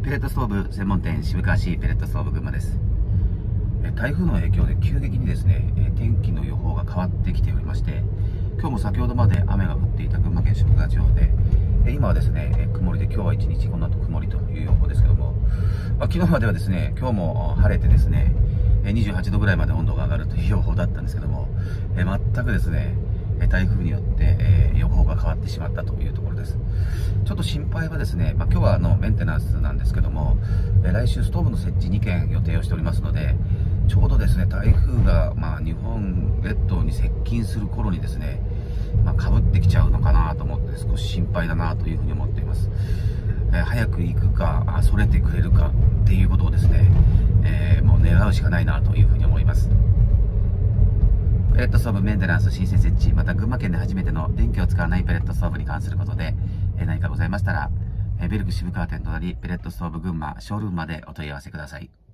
ペレットストーブ専門店渋川市ペレットストーブ群馬です。台風の影響で急激にですね、天気の予報が変わってきておりまして、今日も先ほどまで雨が降っていた群馬県渋川地方で、今はですね、曇りで、今日は一日この後曇りという予報ですけども、昨日まではですね、今日も晴れてですね、28度ぐらいまで温度が上がるという予報だったんですけども、全くですね、台風によって、予報が変わってしまったというところです。ちょっと心配はですね、今日はメンテナンスなんですけども、来週ストーブの設置2件予定をしておりますので、ちょうどですね、台風が、日本列島に接近する頃にですね、かぶってきちゃうのかなと思って少し心配だなというふうに思っています。早く行くか、それてくれるかっていうことをですね、もう願うしかないなというふうに思います。ペレットストーブメンテナンス新設設置、また群馬県で初めての電気を使わないペレットストーブに関することで、何かございましたら、ベルク渋川店隣ペレットストーブ群馬ショールームまでお問い合わせください。